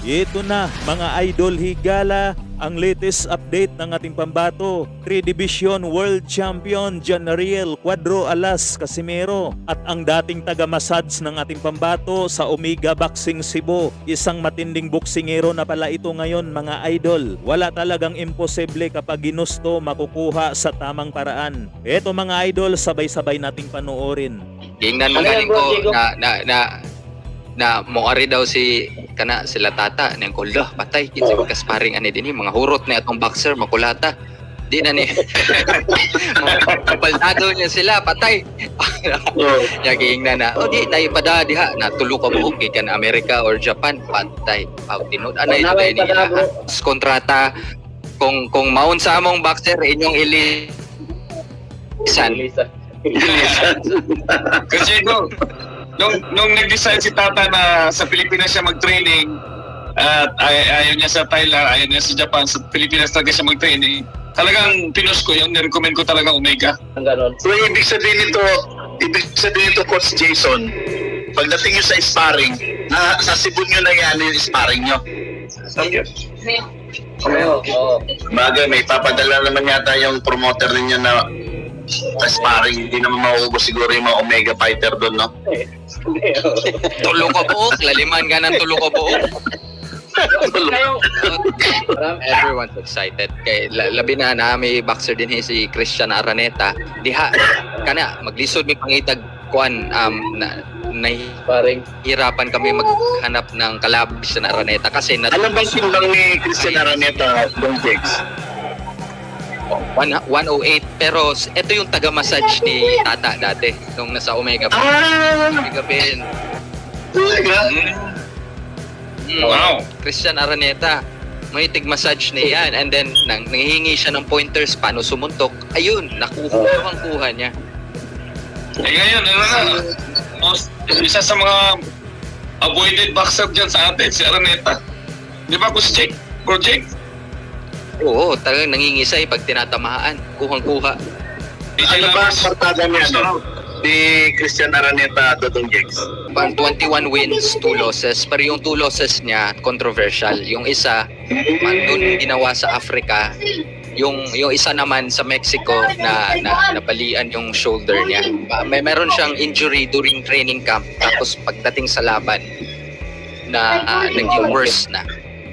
Ito na mga idol higala, ang latest update ng ating pambato. 3 Division World Champion Janariel Cuadro Alas Casimero at ang dating taga-massage ng ating pambato sa Omega Boxing Cebu. Isang matinding boksingero na pala ito ngayon mga idol. Wala talagang imposible kapag ginusto makukuha sa tamang paraan. Ito mga idol, sabay-sabay nating panoorin. Tingnan mo galing ko na moari daw si kana sila tata nang kuldo patay kinsa magkasparing ani dinhi mga hurot na atong boxer makulata di na ni kapaltado niya sila patay yaging na di tayo pada diha na tulo ka buok kan Amerika or Japan patay tinud anay ni kontrata kung maun sa among boxer inyong ilisan kasi nung nag-decide si Tata na sa Pilipinas siya mag-training at ayaw niya sa Thailand, ayaw niya sa Japan, sa Pilipinas talaga siya mag-training, talagang pinost ko yung nirecommend ko talaga Omega. So ibig sabihin nito Coach Jason, pagdating nyo sa sparring, sa Cebu nyo na yan yung sparring nyo. Bagay, may papadala naman yata yung promoter ninyo na sparring, hindi naman mauubos siguro yung mga Omega fighter doon, no? Tulo ka buok, laliman ka ng tulo ka buok. Everyone's excited. Kay labi na may boxer din si Christian Araneta. Diha kana maglisod mi pangitag kuan nahihirapan kami maghanap ng kalaban sa Araneta kasi alam ba simbang ni Christian Araneta Don Jex? 108 pero ito yung taga-massage ni Tata dati nung nasa Omega Omega Pin. Wow. Christian Araneta may tig-massage niya yan and then nanghihingi siya ng pointers paano sumuntok ayun nakuha niya ngayon isa sa mga avoided boxer dyan sa atin si Araneta di ba Coach Jake? Project? Oo, talagang nangingisay pag tinatamaan. Kuhang-kuha. Ano ba ang partada niya, ni Christian Araneta Dodong Jex? 21 wins, 2 losses. Pero yung 2 losses niya, controversial. Yung isa, doon ginawa sa Africa. Yung isa naman sa Mexico na napalian yung shoulder niya. Meron siyang injury during training camp. Tapos pagdating sa laban, naging worse na.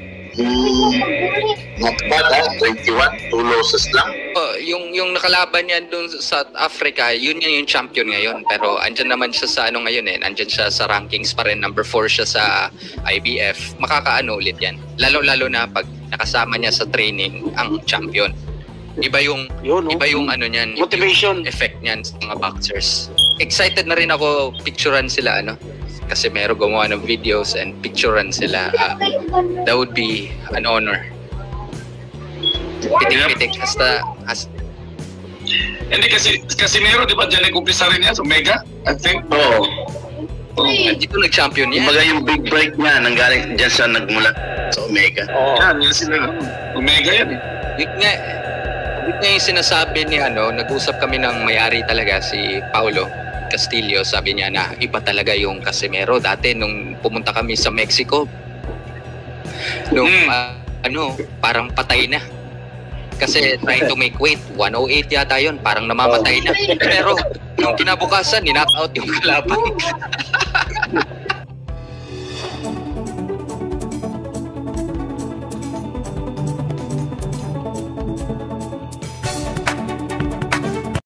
Not bad 21, 2 losses lang. Yung nakalaban niya doon sa Africa, yun yung champion ngayon. Pero andyan naman siya sa ngayon andyan siya sa rankings pa rin. Number 4 siya sa IBF. Makakaano ulit yan. Lalo na pag nakasama niya sa training ang champion. Iba yung niyan, motivation, yung effect niyan sa mga boxers. Excited na rin ako picturean sila kasi meron gumawa ng videos and picturean sila. That would be an honor. Pitik-pitik hasta hindi kasi meron di ba dyan nag-umpisa rin yan sa Omega? I think. Dito nag-champion yan. Kumbaga yung big break niya nanggaling dyan siya nagmula sa Omega. Yan sila. Omega yan Yun nga yung sinasabi ni nag-usap kami ng may-ari talaga si Paulo Castillo, sabi niya na iba talaga yung Casimero dati nung pumunta kami sa Mexico nung parang patay na kasi trying to make weight 108 yata yun, parang namamatay na pero nung kinabukasan ni-knock out yung kalaban.